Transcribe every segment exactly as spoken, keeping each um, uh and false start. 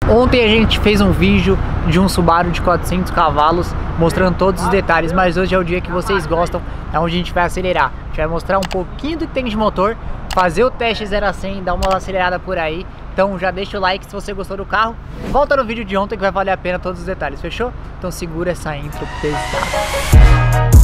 Ontem a gente fez um vídeo de um Subaru de quatrocentos cavalos mostrando todos os detalhes, mas hoje é o dia que vocês gostam, é onde a gente vai acelerar. A gente vai mostrar um pouquinho do que tem de motor, fazer o teste zero a cem, dar uma acelerada por aí. Então já deixa o like se você gostou do carro. Volta no vídeo de ontem que vai valer a pena todos os detalhes, fechou? Então segura essa intro pesada.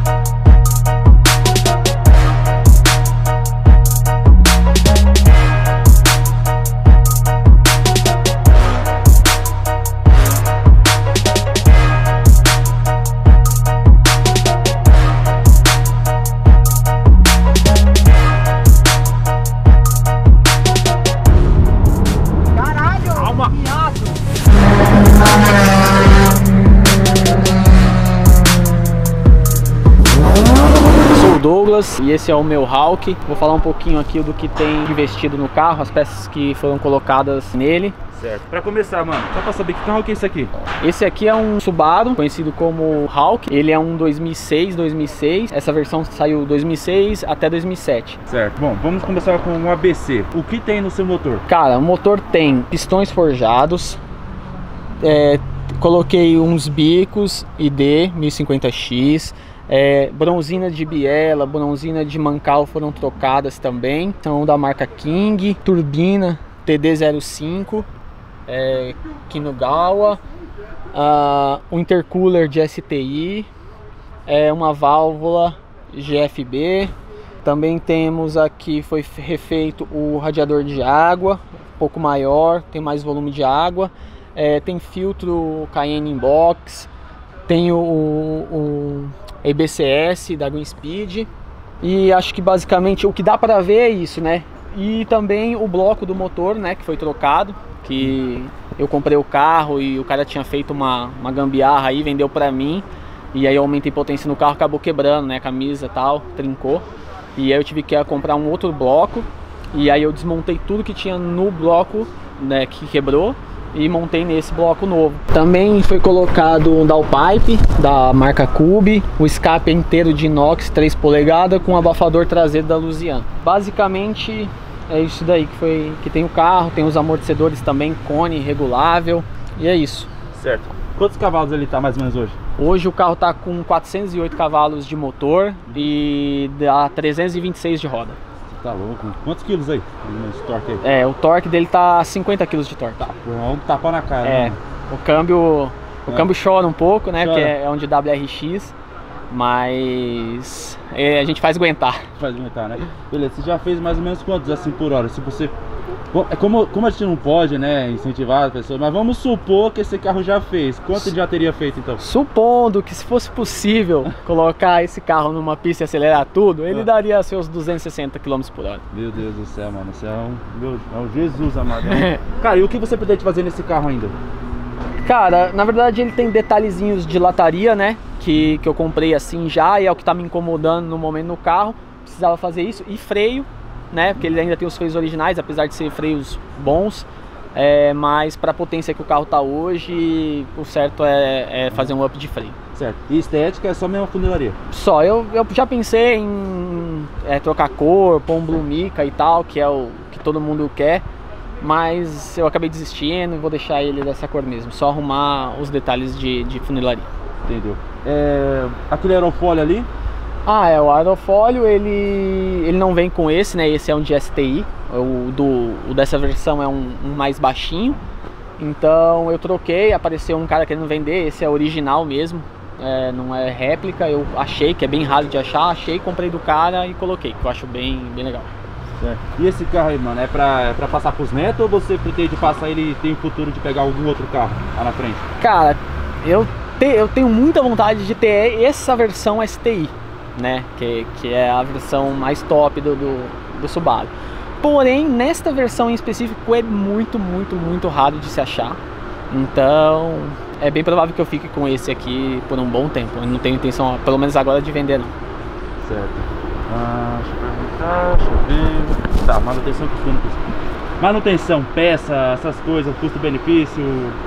Douglas, e esse é o meu Hawk. Vou falar um pouquinho aqui do que tem investido no carro, as peças que foram colocadas nele. Certo. Pra começar, mano, só pra saber que carro que é esse aqui? Esse aqui é um Subaru, conhecido como Hawk. Ele é um dois mil e seis, dois mil e seis. Essa versão saiu dois mil e seis até dois mil e sete. Certo. Bom, vamos começar com um A B C. O que tem no seu motor? Cara, o motor tem pistões forjados. É, coloquei uns bicos I D mil e cinquenta X. É, bronzina de biela, bronzina de mancal foram trocadas também, são da marca King. Turbina T D zero cinco, é, Kinugawa, uh, um intercooler de S T I, é, uma válvula G F B. Também temos aqui, foi refeito o radiador de água, um pouco maior, tem mais volume de água, é, tem filtro Cayenne Box, tem o, o A B C S da Green Speed, e acho que basicamente o que dá para ver é isso, né? E também o bloco do motor, né, que foi trocado, que eu comprei o carro e o cara tinha feito uma, uma gambiarra aí, vendeu para mim, e aí eu aumentei potência no carro, acabou quebrando, né, a camisa e tal, trincou, e aí eu tive que comprar um outro bloco, e aí eu desmontei tudo que tinha no bloco, né, que quebrou, e montei nesse bloco novo. Também foi colocado um downpipe da marca Cube, o escape inteiro de inox três polegadas com abafador traseiro da Luzian. Basicamente é isso daí que foi que tem o carro, tem os amortecedores também, cone regulável, e é isso. Certo. Quantos cavalos ele tá mais ou menos hoje? Hoje o carro tá com quatrocentos e oito cavalos de motor e dá trezentos e vinte e seis de roda. Tá louco. Quantos quilos aí? Esse torque aí? É, o torque dele tá cinquenta quilos de torque. Tá, um tapa na cara. É, né? o câmbio, o é. câmbio chora um pouco, né? Chora. Porque é um de W R X, mas é, a gente faz aguentar. Faz aguentar, né? Beleza, você já fez mais ou menos quantos assim por hora? Se você... Como, como a gente não pode, né, incentivar as pessoas, mas vamos supor que esse carro já fez. Quanto ele já teria feito então? Supondo que se fosse possível colocar esse carro numa pista e acelerar tudo, ele ah. daria seus duzentos e sessenta quilômetros por hora. Meu Deus do céu, mano, você é um, meu, é um Jesus amado. Cara, e o que você pretende fazer nesse carro ainda? Cara, na verdade ele tem detalhezinhos de lataria, né, que, que eu comprei assim já, e é o que tá me incomodando no momento no carro. Precisava fazer isso, e freio, né, porque ele ainda tem os freios originais, apesar de ser freios bons, é, mas para a potência que o carro tá hoje, o certo é, é fazer um up de freio. Certo. E estética é só mesmo a funilaria? Só, eu, eu já pensei em é, trocar cor, pôr um Blue Mica e tal, que é o que todo mundo quer, mas eu acabei desistindo e vou deixar ele dessa cor mesmo, só arrumar os detalhes de, de funilaria. Entendeu? É, aquele aerofólio ali? Ah, é, o aerofólio ele, ele não vem com esse, né? Esse é um de S T I, o, do, o dessa versão é um, um mais baixinho. Então eu troquei, apareceu um cara querendo vender, esse é original mesmo, é, não é réplica. Eu achei, que é bem raro de achar, achei, comprei do cara e coloquei, que eu acho bem, bem legal. Certo. E esse carro aí, mano, é pra, é pra passar pros netos ou você pretende passar ele e tem o futuro de pegar algum outro carro lá na frente? Cara, eu, te, eu tenho muita vontade de ter essa versão S T I, né, que, que é a versão mais top do, do, do Subaru. Porém, nesta versão em específico é muito, muito, muito raro de se achar. Então, é bem provável que eu fique com esse aqui por um bom tempo. Eu não tenho intenção, pelo menos agora, de vender não. Certo. Ah, deixa eu perguntar, deixa eu ver... Tá, manutenção custo. Manutenção, peça, essas coisas, custo-benefício...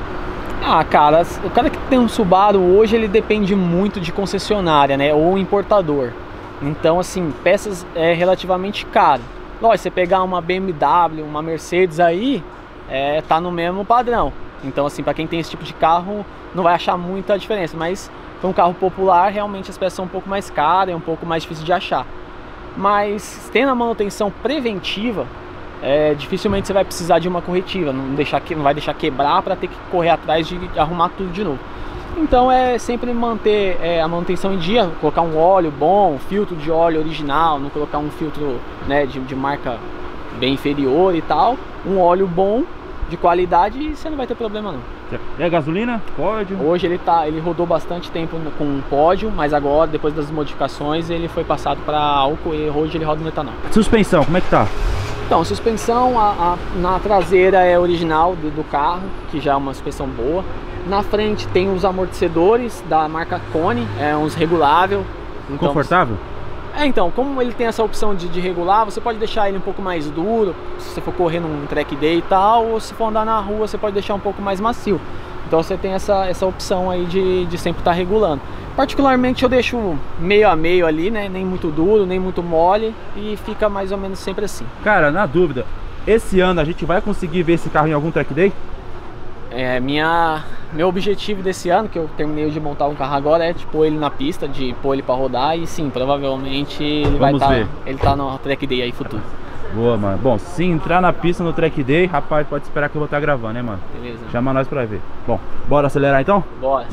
Ah, cara, o cara que tem um Subaru hoje, ele depende muito de concessionária, né, ou importador. Então, assim, peças é relativamente caro. Lógico, você pegar uma B M W, uma Mercedes aí, é, tá no mesmo padrão. Então assim, para quem tem esse tipo de carro não vai achar muita diferença, mas para um carro popular realmente as peças são um pouco mais caras, é um pouco mais difícil de achar. Mas tendo a manutenção preventiva, é, dificilmente você vai precisar de uma corretiva, não, deixar, não vai deixar quebrar para ter que correr atrás de arrumar tudo de novo. Então é sempre manter é, a manutenção em dia, colocar um óleo bom, filtro de óleo original, não colocar um filtro, né, de, de marca bem inferior e tal, um óleo bom, de qualidade, e você não vai ter problema não. E a gasolina? Pódio? Hoje ele, tá, ele rodou bastante tempo com um pódio, mas agora, depois das modificações, ele foi passado para álcool e hoje ele roda no etanol. Suspensão, como é que tá? Então, suspensão a, a, na traseira é original do, do carro, que já é uma suspensão boa. Na frente tem os amortecedores da marca Kone, é uns regulável. Então, confortável? É, então, como ele tem essa opção de, de regular, você pode deixar ele um pouco mais duro, se você for correr num track day e tal, ou se for andar na rua, você pode deixar um pouco mais macio. Então você tem essa, essa opção aí de, de sempre estar regulando. Particularmente eu deixo meio a meio ali, né, nem muito duro, nem muito mole, e fica mais ou menos sempre assim. Cara, na dúvida, esse ano a gente vai conseguir ver esse carro em algum track day? É, minha, meu objetivo desse ano, que eu terminei de montar um carro agora, é de pôr ele na pista, de pôr ele pra rodar, e sim, provavelmente ele Vamos vai ver. estar, ele tá no track day aí futuro. Boa, mano. Bom, se entrar na pista no track day, rapaz, pode esperar que eu vou estar gravando, né, mano? Beleza. Chama nós pra ver. Bom, bora acelerar então? Bora.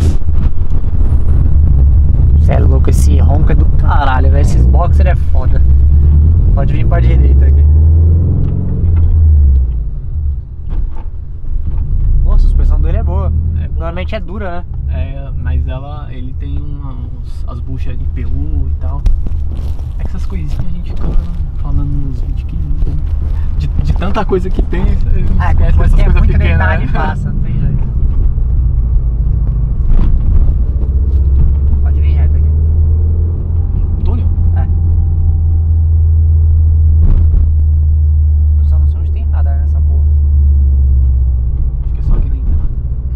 Você é louco, esse ronco é do caralho, velho. Esses boxer é foda. Pode vir pra direita aqui. Pô, a suspensão dele é boa. É boa. Normalmente é dura, né? É, mas ela, ele tem uns, as buchas de P U e tal. É que essas coisinhas a gente fica falando nos vídeos que de, de tanta coisa que tem, Ah, esquece coisa dessas que é coisas muito pequenas, detalhe né? passa, não tem jeito. Pode vir reto aqui. Túnel? É. Eu só não sei onde tem radar nessa porra. Acho que é só aqui dentro, né?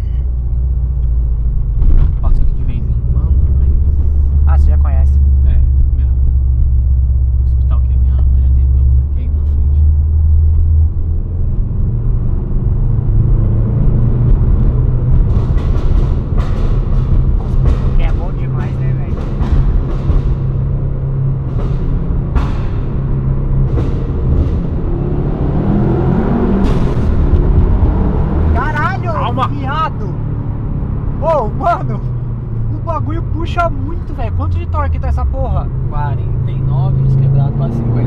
Passo aqui de vez em quando, mas... Ah, você já conhece. É, meu hospital que a minha mulher teve, meu moleque aí na frente. É bom demais, né, velho? Caralho! Calma! Viado! Ô, mano! O bagulho puxa muito, velho. Quanto de torque tá essa porra? quarenta e nove nos quebrados, quase cinquenta.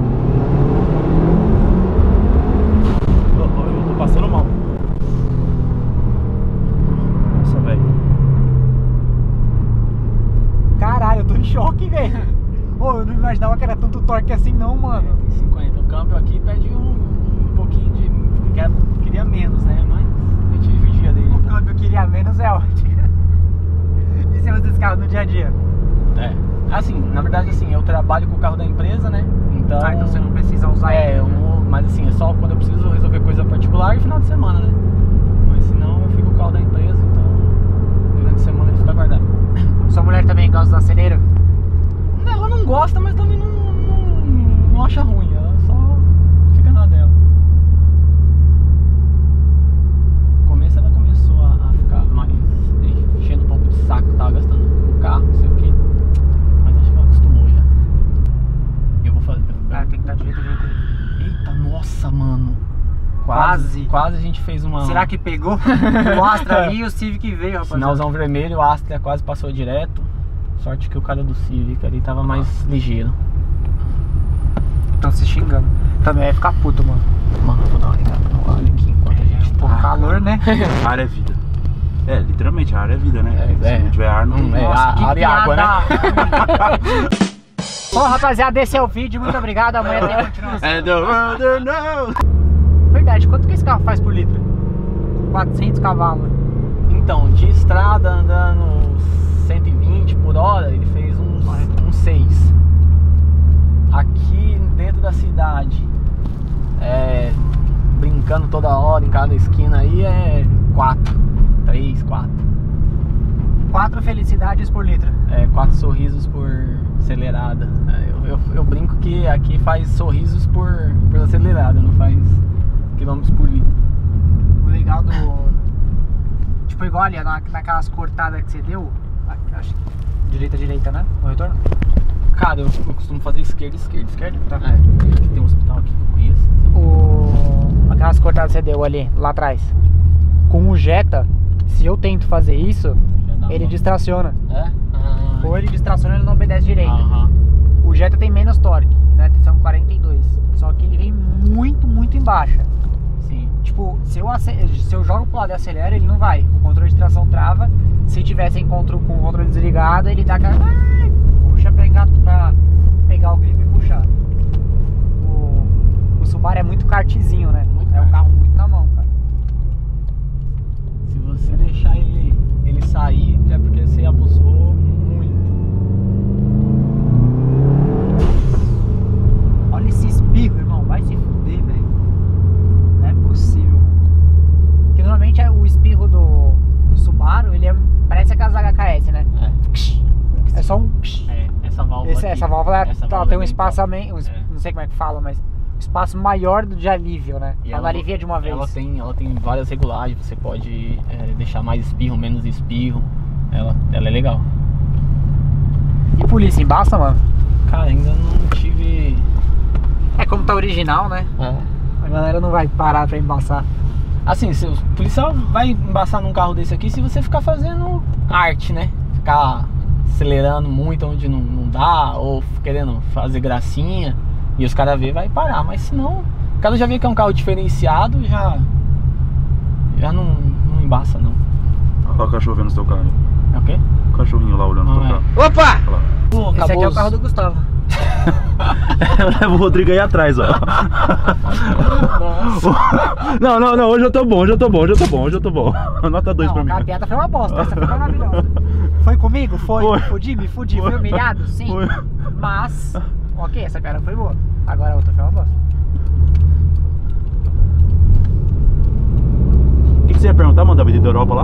Eu, eu tô passando mal. Nossa, velho. Caralho, eu tô em choque, velho. Ô, eu não imaginava que era tanto torque assim não, mano. Tem cinquenta. O câmbio aqui pede um, um pouquinho de... Queria, queria menos, né? Mas a gente judia dele. O câmbio eu queria menos é ótimo. E você usa esse carro no dia a dia? É. Assim, na verdade, assim, eu trabalho com o carro da empresa, né? Então... Ah, então você não precisa usar É, ele, eu né? vou, mas assim, é só quando eu preciso resolver coisa particular e final de semana, né? Mas senão eu fico com o carro da empresa, então durante a semana ele fica guardado. Sua mulher também gosta do acelero? Ela não gosta, mas também não, não, não acha ruim, ela só fica na dela. No começo ela começou a, a ficar mais enchendo um pouco de saco, tava gastando o carro, não sei o que. Mas acho que ela acostumou já. Eu vou fazer. Ah, tem que estar de jeito de jeito. Eita, nossa, mano. Quase. Quase a gente fez uma. Será que pegou? O Astra ali e o Civic veio, rapaz. Sinalzão vermelho, o Astra quase passou direto. Sorte que o cara do Civic ali tava mais ligeiro. Estão se xingando. Também vai ficar puto, mano. Mano, eu vou dar uma ligada no óleo aqui enquanto a gente Pô, tá. calor, né? Ar é vida. É, literalmente, ar é vida, né? É, Se é. não tiver ar, não tem. Hum, é. Nossa, que ar e água, né? piada. Bom, rapaziada, esse é o vídeo. Muito obrigado. Amanhã tem continuação. And the world knows. Verdade, quanto que esse carro faz por litro? Com quatrocentos cavalos. Então, de estrada andando cento e vinte por hora, ele fez uns, uns seis. Aqui dentro da cidade, é, brincando toda hora em cada esquina aí, é quatro, três, quatro. Quatro felicidades por litro. É, quatro sorrisos por acelerada. É, eu, eu, eu brinco que aqui faz sorrisos por, por acelerada, não faz quilômetros por litro. O legal do... Tipo, igual ali, na, naquelas cortadas que você deu. Acho que direita, direita, né? O retorno? Cara, eu, eu costumo fazer esquerda, esquerda, esquerda. Tá. É, aqui tem um hospital aqui que eu conheço. O... Aquelas cortadas que você deu ali, lá atrás. Com o Jetta, se eu tento fazer isso, ele uma... distraciona. É? Ah, Ou ele distraciona, ele não obedece direito. aham. O Jetta tem menos torque, né? São quarenta e dois. Só que ele vem muito, muito em baixa. Sim. Tipo, se eu, ace- se eu jogo pro lado e acelero, ele não vai. O controle de tração trava. Se tiver sem controle, com o controle desligado, ele dá aquela... Ai, puxa pra, engat- pra pegar o grip e puxar. O, o Subaru é muito kartzinho, né? Muito é um kart. carro muito na mão, cara. Se você deixar ele, ele sair, é porque você abusou muito. Olha esse espirro, irmão. Vai se fuder, velho. Não é possível. Porque normalmente é o espirro do Subaru, ele é, parece aquelas H K S, né? É. É só um... É, essa válvula Esse- aqui, essa válvula, essa tá, válvula tem um é bem espaço, top. amém- um es- É. não sei como é que fala, mas um espaço maior de alívio, né? E Ela não alivia de uma vez. Ela tem, ela tem várias regulagens, você pode é, deixar mais espirro, menos espirro. Ela, ela é legal. E polícia embaça, mano? Cara, ainda não tive. É como tá original, né? É. A galera não vai parar pra embaçar. Assim, se o policial vai embaçar num carro desse aqui se você ficar fazendo arte, né? Ficar acelerando muito onde não, não dá, ou querendo fazer gracinha, e os caras vê, vai parar. Mas se não, o cara já vê que é um carro diferenciado, já já não, não embaça não. Olha lá o cachorro vendo no seu carro. É o quê? O cachorrinho lá olhando no Não teu é. carro. Opa! Olha lá. Pô, Esse aqui é o os- carro do Gustavo. Leva o Rodrigo aí atrás, ó. Nossa. Não, não, não, hoje eu tô bom, hoje eu tô bom, hoje eu tô bom, hoje eu tô bom. Nota dois Não, pra mim. a piada foi uma bosta, essa foi maravilhosa. Foi comigo? Foi. Foi. Fudi, me fudi, fui humilhado? Sim. Foi. Mas, ok, essa piada foi boa. Agora a outra foi uma bosta. O que, que você ia perguntar, mano, da Avenida da Europa lá?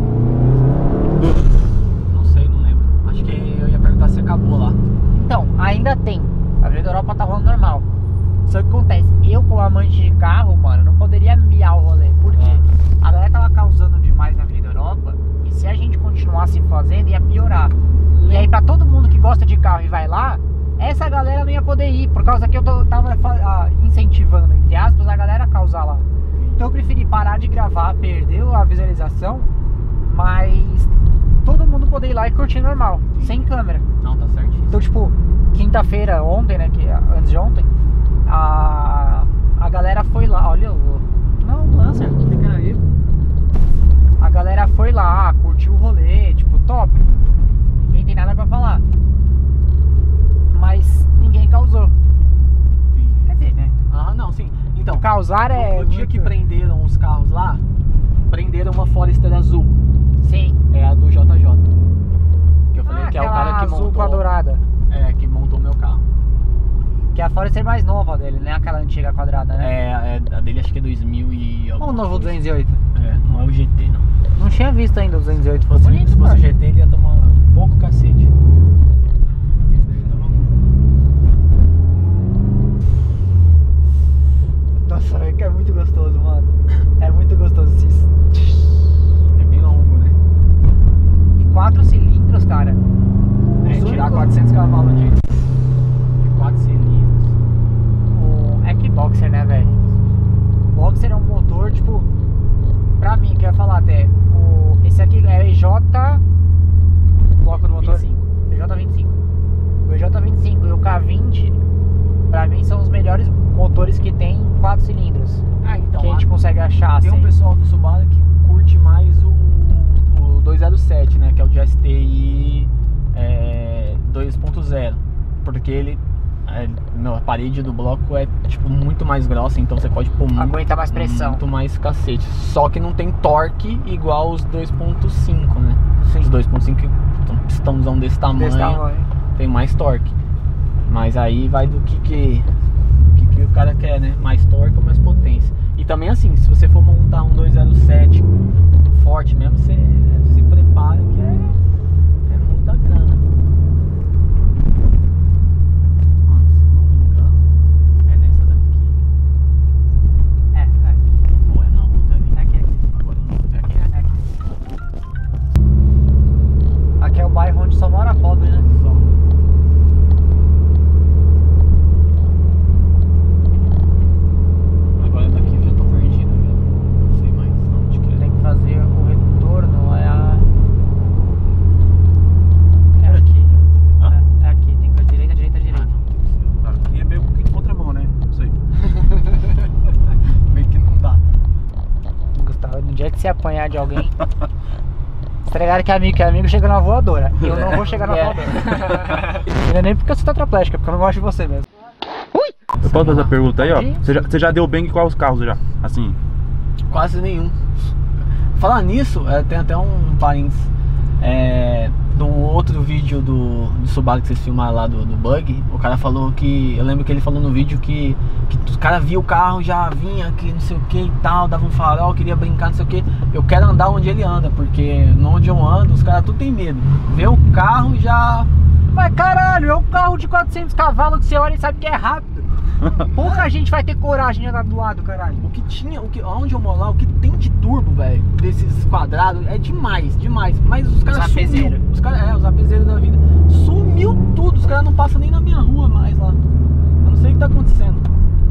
Não sei, não lembro. Acho que eu ia perguntar se acabou lá. Então, ainda tem. A Avenida Europa tá rolando normal. Só que acontece, eu como amante de carro, mano, não poderia miar o rolê. Por quê? A galera tava causando demais na Avenida Europa. E se a gente continuasse fazendo, ia piorar. E aí pra todo mundo que gosta de carro e vai lá, essa galera não ia poder ir. Por causa que eu tô, tava ah, incentivando, entre aspas, a galera a causar lá. Então eu preferi parar de gravar, perdeu a visualização, mas todo mundo poder ir lá e curtir normal, sem câmera. Não, tá certinho. Então, tipo, quinta-feira, ontem, né, que antes de ontem, a, a galera foi lá, olha o... Não, Lancer, fica aí. A galera foi lá, curtiu o rolê, tipo, top. Ninguém tem nada pra falar. Mas ninguém causou. Quer dizer, né? Ah, não, sim. Então, Causar é... no, no dia muito- que prenderam os carros lá, prenderam uma Forester azul. Sim. É a do J J. Que eu falei Ah, que é o aquela cara que azul montou. com a dourada. É, que montou meu carro. Que a Forester mais nova dele, né? Aquela antiga quadrada, né? É, é a dele acho que é dois mil e... Ou o alguma novo coisa. duzentos e oito. É, não é o G T, não. Não tinha visto ainda o duzentos e oito. Se fosse, Bonito, se fosse o cara. G T, ele ia tomar um pouco cacete. Esse daí toma um. Nossa, é que é muito gostoso, mano. É muito gostoso esses. É bem longo, né? E quatro cilindros, cara. É, Os tirar únicos- quatrocentos cavalos de, de quatro cilindros. O... É que Boxer, né, velho? Boxer é um motor, tipo. Pra mim, que eu ia falar até. O... Esse aqui é E J. Bloco do motor. vinte e cinco. E J vinte e cinco. O E J vinte e cinco e o K vinte, pra mim, são os melhores motores que tem quatro cilindros. Ah, então. que a gente a- consegue achar, Tem assim. um pessoal do Subaru que curte mais o, o duzentos e sete, né? Que é o de S T I é, dois ponto zero. Porque ele. É, meu, a parede do bloco é tipo muito mais grossa, então você pode pôr muito, Aguenta mais pressão. muito mais cacete. Só que não tem torque igual os dois ponto cinco, né? Sim. Os dois ponto cinco, um pistãozão desse tamanho, Desse tamanho. tem mais torque. Mas aí vai do que que, do que que o cara quer, né? Mais torque ou mais potência. E também assim, se você for montar um duzentos e sete forte mesmo, você se prepara que é, é muita grana. Mano, se eu não me engano, é nessa daqui. É, é. Ou é na outra ali? Aqui, aqui. se apanhar de alguém. Tá ligado que amigo que amigo chega na voadora. Eu não vou chegar na É. voadora. Não é nem porque eu sou tetraplégica, porque eu não gosto de você mesmo. Eu posso fazer a pergunta aí, ó? Pode ir. Você já, você já deu bang em quais carros já? Assim. Quase nenhum. Falar nisso, é, tem até um parênteses. É, do outro vídeo do, do Subaru que vocês filmaram lá do, do Bug, o cara falou que. Eu lembro que ele falou no vídeo que, que o cara via o carro, já vinha que não sei o que e tal, dava um farol, queria brincar, não sei o que. Eu quero andar onde ele anda, porque no onde eu ando, os caras tudo tem medo. Vê o carro já. Mas caralho, é um carro de quatrocentos cavalos que você olha e sabe que é rápido. Pouca gente vai ter coragem de andar do lado, caralho. O que tinha, o que, onde eu moro lá, o que tem de turbo, velho, desses quadrados, é demais, demais. Mas os caras apezeiros. sumiu. Os caras, é, os apezeiros da vida. Sumiu tudo, os caras não passam nem na minha rua mais lá. Eu não sei o que tá acontecendo.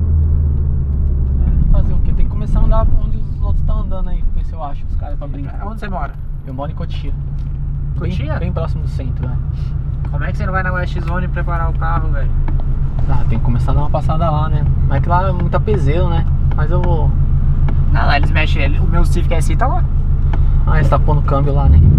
É, fazer o quê? Tem que começar a andar onde os outros estão andando aí, ver se eu acho os caras pra brincar. Onde você mora? Eu moro em Cotia. Cotia? Bem, bem próximo do centro, né? Como é que você não vai na West Zone preparar o carro, velho? Ah, tem que começar a dar uma passada lá, né? Mas que lá é muito apezeiro, né? Mas eu vou... Ah, lá eles mexem, ele- o meu Civic S I tá lá. Ah, eles tá pondo câmbio lá, né?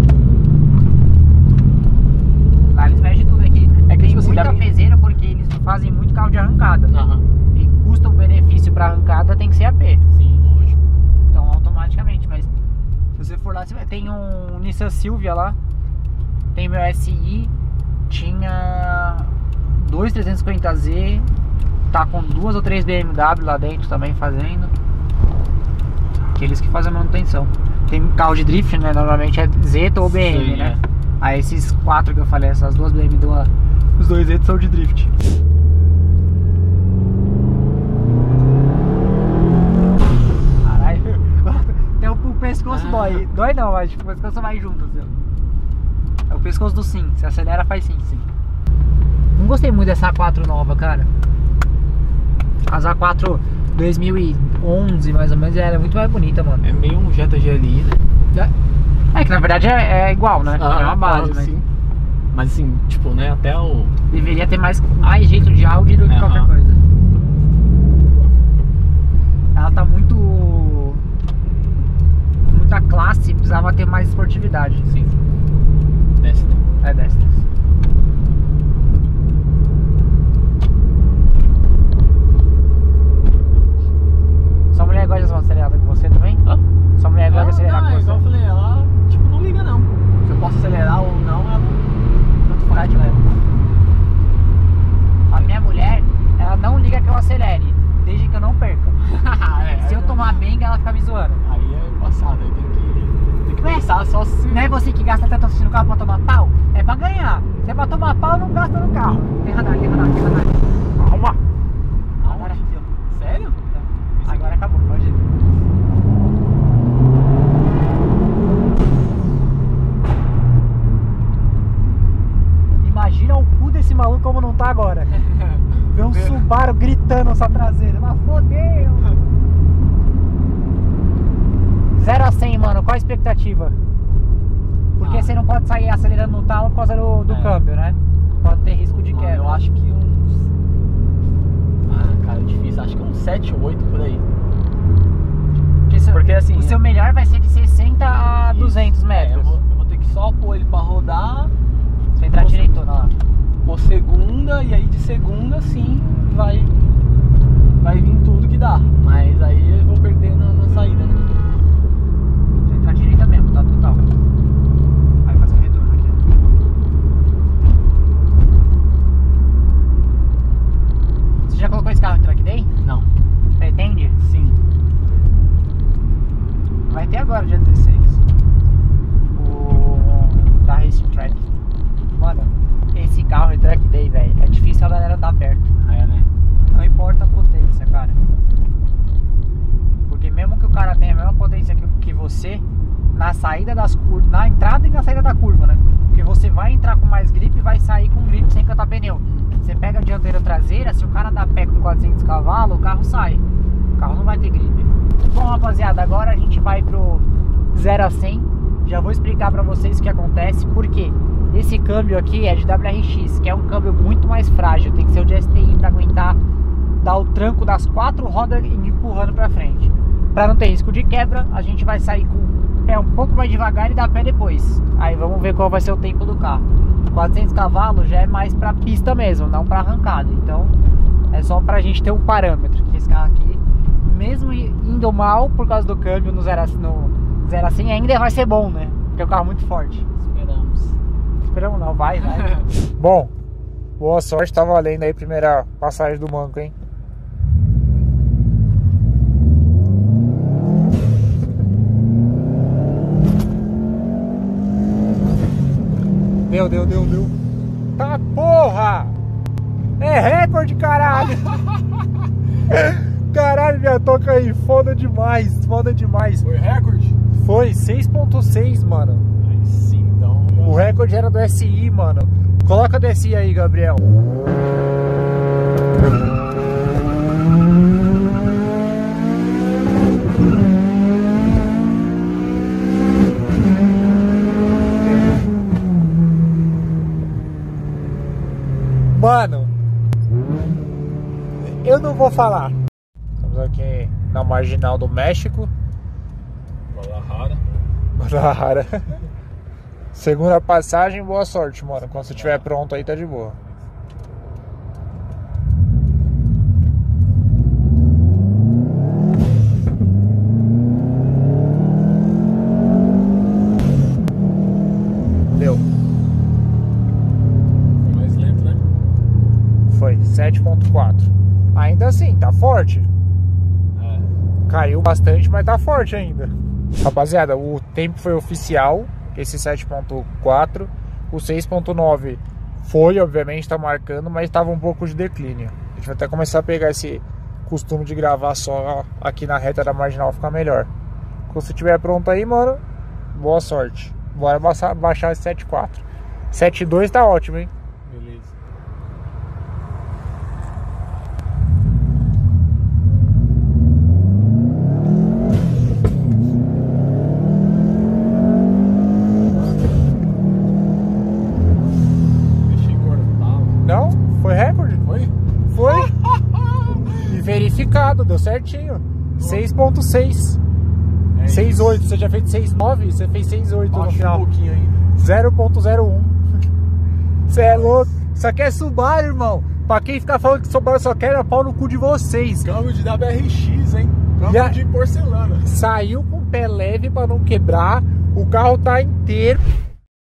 Lá eles mexem tudo aqui. É que, Tem tipo assim, muita dá bem- peseira porque eles fazem muito carro de arrancada. Aham. E custo-benefício pra arrancada tem que ser A P. Sim, lógico. Então automaticamente, mas se você for lá, você vai... tem um Nissan Silvia lá. Tem meu S I. Tinha dois trezentos e cinquenta Z. Tá com duas ou três B M W lá dentro também fazendo. Aqueles que fazem a manutenção. Tem carro de drift, né? Normalmente é Zeta ou B M, Sim, né? é. Aí esses quatro que eu falei, essas duas B M W, os dois Zetas são de drift. Caralho. Tem o, o pescoço Ah. dói. Dói não, mas tipo, o pescoço vai junto, assim. É o pescoço do sim. Se acelera, faz sim, sim. Não gostei muito dessa A quatro nova, cara. As A quatro dois mil e onze, mais ou menos, ela é muito mais bonita, mano. É meio um Jetta G L I, né? É que na verdade é, é igual, né? é uma base, mas sim. Mas assim, tipo, né, até o... deveria ter mais, mais jeito de Audi do que Aham. qualquer coisa. Ela tá muito... muita classe, precisava ter mais esportividade. Sim. Desce, né? É dessas. Sua mulher gosta de acelerar com você também? Hã? Sua mulher gosta de acelerar não, com é igual eu você? falei, ela, tipo, não liga não. Se eu posso acelerar ou não, ela... Tanto Tá faz, de né? boa. A minha mulher, ela não liga que eu acelere, desde que eu não perca. É, Se eu tomar bem, ela fica me zoando. Aí é passado, aí tem que, tem que Ué, pensar só se... Não é você que gasta tanto assim no carro pra tomar pau? É pra ganhar. Se é pra tomar pau, não gasta no carro. Tem radar, tem radar, tem radar. Calma! Agora aqui, ó. Sério? Agora acabou, pode ir. Imagina o cu desse maluco como não tá agora. Vê um Subaru gritando na sua traseira. Mas fodeu! zero a cem, mano, qual a expectativa? Porque Ah. você não pode sair acelerando no talo por causa do, do É. câmbio, né? Pode ter risco de Mano, quebra. eu acho que uns... Ah, cara, é difícil. Acho que uns sete, oito por aí. Porque, se- Porque, assim, o é- seu melhor vai ser de sessenta a Isso. duzentos É, metros. eu, vou, eu vou ter que só pôr ele pra rodar, Você entrar Nossa. direitona lá. pôr segunda, e aí de segunda sim vai, vai vir tudo que dá. Mas aí eu vou perder na, na saída, né? Você entrar direita mesmo, tá total. Vai fazer um retorno aqui. Você já colocou esse carro em Track Day? Não, Pretende? sim. Vai ter agora, dia dezesseis. O da Racing Track. Mano, esse carro em Track Day, velho, é difícil a galera dar perto. É, né? Não importa a potência, cara. Porque mesmo que o cara tenha a mesma potência que, que você, na saída das curvas, na entrada e na saída da curva, né? Porque você vai entrar com mais grip e vai sair com grip sem cantar pneu. Você pega a dianteira ou traseira, se o cara dá pé com quatrocentos cavalos, o carro sai. O carro não vai ter grip. Bom, rapaziada, agora a gente vai pro zero a cem. Já vou explicar pra vocês o que acontece. Por quê? Esse câmbio aqui é de W R X, que é um câmbio muito mais frágil. Tem que ser o de S T I pra aguentar dar o tranco das quatro rodas empurrando pra frente. Pra não ter risco de quebra, a gente vai sair com pé um pouco mais devagar e dar pé depois. Aí vamos ver qual vai ser o tempo do carro. quatrocentos cavalos já é mais pra pista mesmo, não pra arrancada. Então é só pra gente ter um parâmetro. Que esse carro aqui, mesmo indo mal por causa do câmbio no zero a cem, ainda vai ser bom, né? Porque é um carro muito forte. Esperamos. Esperamos não, vai, vai. Bom, boa sorte, tá valendo aí a primeira passagem do manco, hein? Deu, deu, deu, deu. Tá porra! É recorde, caralho! Caralho, minha toca aí, foda demais, foda demais. Foi recorde? Foi, seis ponto seis, mano. Aí sim, então. O recorde era do S I, mano. Coloca do S I aí, Gabriel. Mano, eu não vou falar. Estamos aqui na marginal do México. Guadalajara. Guadalajara. Segunda passagem, boa sorte, mano. Quando você estiver pronto aí, tá de boa. Deu. Foi mais lento, né? Foi, sete ponto quatro. Ainda assim, tá forte. É. Caiu bastante, mas tá forte ainda. Rapaziada, o tempo foi oficial, esse sete ponto quatro. O seis ponto nove foi, obviamente, tá marcando, mas tava um pouco de declínio. A gente vai até começar a pegar esse costume de gravar só aqui na reta da marginal, ficar melhor. Quando você estiver pronto aí, mano, boa sorte. Bora baixar, baixar esse sete ponto quatro. sete ponto dois tá ótimo, hein? Beleza. Não, foi recorde. Foi? Foi. E verificado, deu certinho. seis ponto seis. É seis ponto oito, isso. você já fez seis ponto nove, você fez seis ponto oito no Acho um final. pouquinho ainda. zero ponto zero um. Você é louco. Isso aqui é Subaru, irmão. Pra quem ficar falando que Subaru só quer é pau no cu de vocês. Câmbio de W R X, hein? Câmbio Já- de porcelana. Saiu com o pé leve pra não quebrar. O carro tá inteiro.